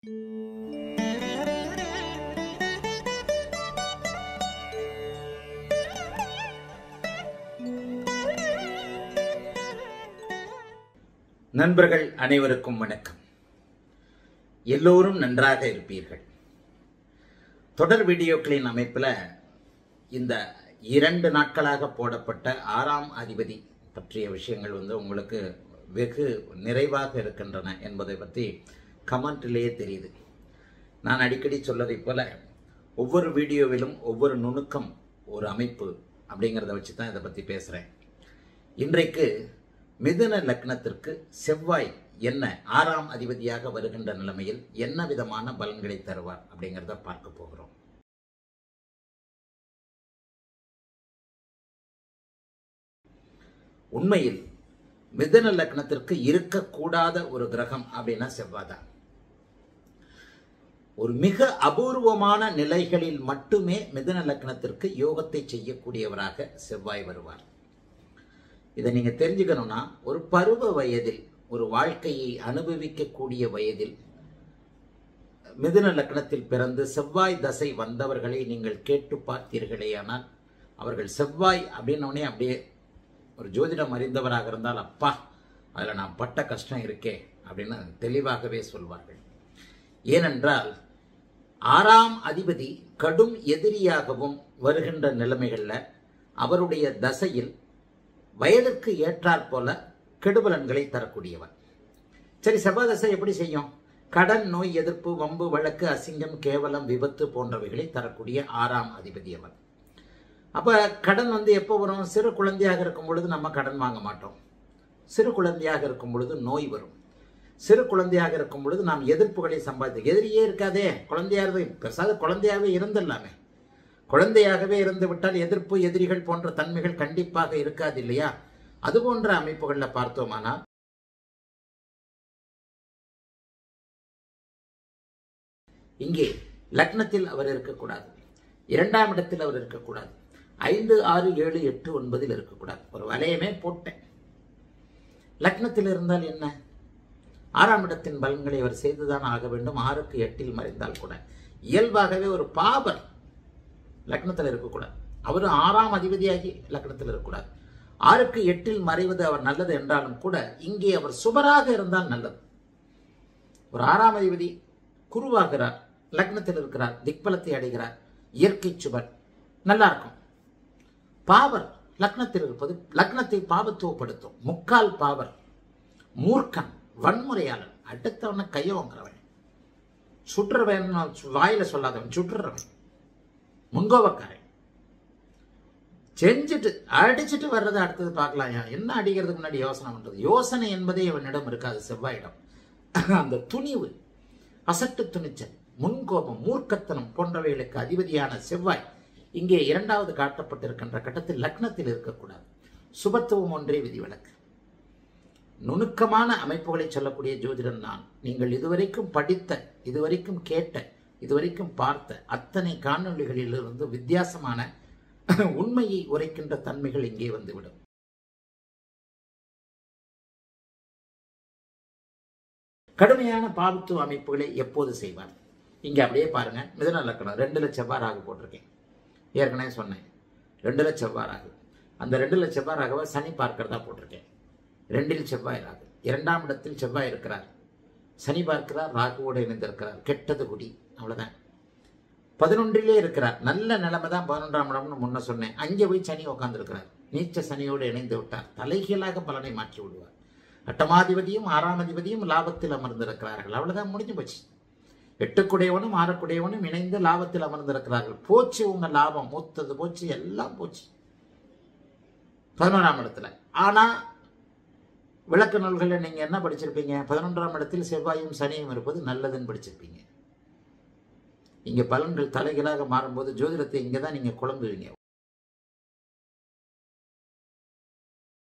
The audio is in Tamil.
நண்பர்கள் அனைவருக்கும் வணக்கம். எல்லோரும் நன்றாக இருப்பீர்கள். தொடர் வீடியோக்களின் அமைப்பில் இந்த 2 நாட்களாக போடப்பட்ட 6ஆம் அதிபதி பற்றிய விஷயங்கள் உங்களுக்கு வெகு நிறைவாக இருக்கின்றன என்பதை பற்றி கமெண்ட்லேயே தெரியுது. நான் அடிக்கடி சொல்வதைப் போல ஒவ்வொரு வீடியோவிலும் ஒவ்வொரு நுணுக்கம் ஒரு அமைப்பு அப்படிங்கிறத வச்சு தான் இதை பற்றி பேசுகிறேன். இன்றைக்கு மிதுன லக்னத்திற்கு செவ்வாய் என்ன 6ஆம் அதிபதியாக வருகின்ற நிலைமையில் என்ன விதமான பலன்களை தருவார் அப்படிங்கிறத பார்க்க போகிறோம். உண்மையில் மிதுன லக்னத்திற்கு இருக்கக்கூடாத ஒரு கிரகம் அப்படின்னா செவ்வாய் தான். ஒரு மிக அபூர்வமான நிலைகளில் மட்டுமே மிதுன லக்னத்திற்கு யோகத்தை செய்யக்கூடியவராக செவ்வாய் வருவார். இதை நீங்க தெரிஞ்சுக்கணும்னா, ஒரு பருவ வயதில், ஒரு வாழ்க்கையை அனுபவிக்கக்கூடிய வயதில் மிதுன லக்னத்தில் பிறந்து செவ்வாய் தசை வந்தவர்களை நீங்கள் கேட்டு பார்த்தீர்களேயானால், அவர்கள் செவ்வாய் அப்படின்னோடனே அப்படியே ஒரு ஜோதிடம் அறிந்தவராக இருந்தால், அப்பா அதில் நான் பட்ட கஷ்டம் இருக்கே அப்படின்னு தெளிவாகவே சொல்வார்கள். ஏனென்றால் 6ஆம் அதிபதி கடும் எதிரியாகவும் வருகின்ற நிலைமைகளில் அவருடைய தசையில் வயதிற்கு ஏற்றாற் போல கெடுபலன்களை தரக்கூடியவர். சரி, செவ்வாய் தசை எப்படி செய்யும்? கடன், நோய் எதிர்ப்பு, வம்பு, வழக்கு, அசிங்கம், கேவலம், விபத்து போன்றவைகளை தரக்கூடிய 6ஆம் அதிபதி அவர். அப்ப கடன் எப்போ வரும்? சிறு குழந்தையாக இருக்கும் பொழுது நம்ம கடன் வாங்க மாட்டோம். சிறு குழந்தையாக இருக்கும் பொழுது நோய் வரும். சிறு குழந்தையாக இருக்கும் பொழுது நாம் எதிர்ப்புகளை சம்பாதித்து, எதிரியே இருக்காதே, குழந்தையாக பெருசாக குழந்தையாகவே இருந்துடலாமே. குழந்தையாகவே இருந்து விட்டால் எதிர்ப்பு, எதிரிகள் போன்ற தன்மைகள் கண்டிப்பாக இருக்காது இல்லையா? அது போன்ற அமைப்புகளில் பார்த்தோமானால் இங்கே லக்னத்தில் அவர் இருக்கக்கூடாது, 2ஆம் இடத்தில் அவர் இருக்கக்கூடாது, 5, 6, 7, 8, 9 இருக்கக்கூடாது. ஒரு வளையமே போட்டேன். லக்னத்தில் இருந்தால் என்ன? 6ஆம் இடத்தின் பலன்களை அவர் செய்துதான் ஆக வேண்டும். 6க்கு 8 மறைந்தால் கூட இயல்பாகவே ஒரு பாபர் லக்னத்தில் இருக்கக்கூடாது. அவர் 6ஆம் அதிபதியாகி லக்னத்தில் இருக்கக்கூடாது. 6க்கு 8 மறைவது அவர் நல்லது என்றாலும் கூட இங்கே அவர் சுபராக இருந்தால் நல்லது. ஒரு 6ஆம் அதிபதி குருவாகிறார், லக்னத்தில் இருக்கிறார், திக்பலத்தை அடைகிறார், இயற்கை சுபர், நல்லா இருக்கும். பாவர் லக்னத்தில் இருப்பது லக்னத்தை பாவத்துவப்படுத்தும். முக்கால் பாவர், மூர்க்கன், வன்முறையாளன், அடுத்தவன கையை வாங்குறவன், சுற்றுறவன், வாயில சொல்லாதவன், சுற்றுறவன், முன்கோபக்காரன், செஞ்சுட்டு அடிச்சுட்டு வர்றதை அடுத்தது பார்க்கலாம். என்ன அடிக்கிறதுக்கு முன்னாடி யோசனை பண்றது? யோசனை என்பதே இவனிடம் இருக்காது, செவ்வாயிடம். அந்த துணிவு, அசட்டு துணிச்சல், முன்கோபம், மூர்க்கத்தனம் போன்றவைகளுக்கு அதிபதியான செவ்வாய் இங்கே 2வது காட்டப்பட்டிருக்கின்ற கட்டத்தில் லக்னத்தில் இருக்கக்கூடாது. சுபத்துவம் ஒன்றே விதிவிலக்கு. நுணுக்கமான அமைப்புகளை சொல்லக்கூடிய ஜோதிடன் நான். நீங்கள் இதுவரைக்கும் படித்த, இதுவரைக்கும் கேட்ட, இதுவரைக்கும் பார்த்த அத்தனை காணொளிகளிலிருந்து வித்தியாசமான உண்மையை உரைக்கின்ற தன்மைகள் இங்கே வந்துவிடும். கடுமையான பாவத்துவ அமைப்புகளை எப்போது செய்வார்? இங்க அப்படியே பாருங்க. மிதுன லக்னம் 2ல செவ்வாய் ராகு போட்டிருக்கேன். ஏற்கனவே சொன்னேன், 2ல செவ்வாய் ராகு. அந்த 2ல செவ்வாய் ராகவை சனி பார்க்கிறதா போட்டிருக்கேன். 2ல் செவ்வாய் ராகு, 2ஆம் இடத்தில் செவ்வாய் இருக்கிறார், சனி பார்க்கிறார், ராகுவோடு இணைந்திருக்கிறார். கெட்டது குடி, அவ்வளவுதான். 11லே இருக்கிறார். நல்ல நிலைமை தான் 11ஆம் இடம்னு முன்ன சொன்னேன். அங்கே போய் சனி உட்கார்ந்து இருக்கிறார். நீச்ச சனியோடு இணைந்து விட்டார். தலைகீழாக பலனை மாற்றி விடுவார். 8ஆம் 6ஆம் அதிபதியும் லாபத்தில் அமர்ந்திருக்கிறார்கள். அவ்வளவுதான், முடிஞ்சு போச்சு. 8குடையவனும் 6குடையவனும் இணைந்து லாபத்தில் அமர்ந்திருக்கிறார்கள். போச்சு உங்க லாபம், மூத்தது போச்சு, எல்லாம் போச்சு 11ஆம் இடத்துல. ஆனா விளக்க நூல்களில் நீங்க என்ன படிச்சிருப்பீங்க? 11ஆம் இடத்தில் செவ்வாயும் சனியும் இருப்பது நல்லதுன்னு படிச்சிருப்பீங்க. இங்க பலன்கள் தலைகளாக மாறும்போது ஜோதிடத்தை இங்கதான் நீங்க குழம்புவீங்க.